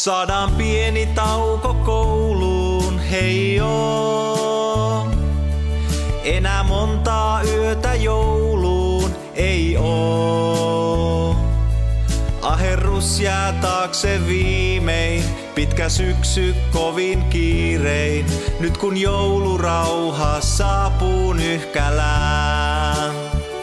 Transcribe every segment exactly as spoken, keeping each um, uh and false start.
Saadaan pieni tauko kouluun, hei joo. Enää montaa yötä jouluun ei oo. Aherrus jää taakse viimein, pitkä syksy kovin kiirein. Nyt kun joulurauha saapuu Nyhkälään.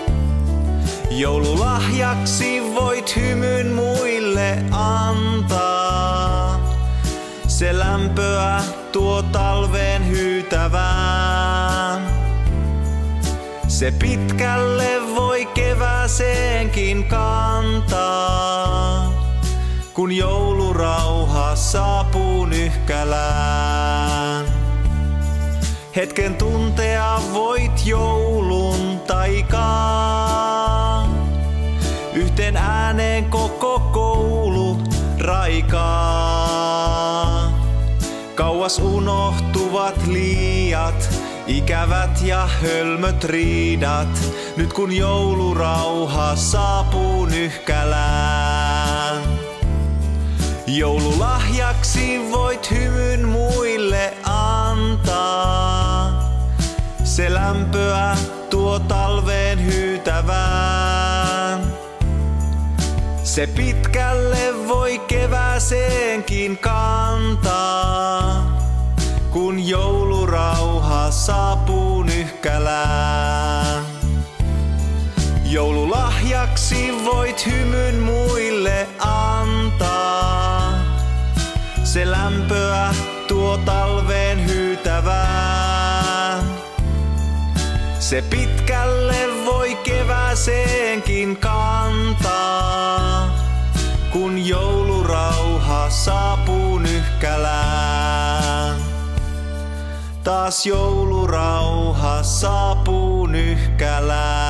Joululahjaksi voit hymyn muille antaa. Se lämpöä tuo talveen hyytävään. Se pitkälle voi kevääseenkin kantaa. Kun joulurauha saapuu Nyhkälään. Hetken tuntea voit joulun taikaa. Yhteen ääneen koko koulu raikaa. Kauas unohtuvat liiat, ikävät ja hölmöt riidat. Nyt kun joulurauha saapuu Nyhkälään. Joululahjaksi voit hymyn muille antaa. Se lämpöä tuo talveen hyytävään. Se pitkälle voi kevääseenkin kantaa. Kun joulurauha saapuu Nyhkälään. Joululahjaksi voit hymyn muille antaa. Se lämpöä tuo talveen hyytävään. Se pitkälle voi kevääseenkin kantaa. Kun joulurauha saapuu Nyhkälään. Taas joulurauha saapuu Nyhkälään.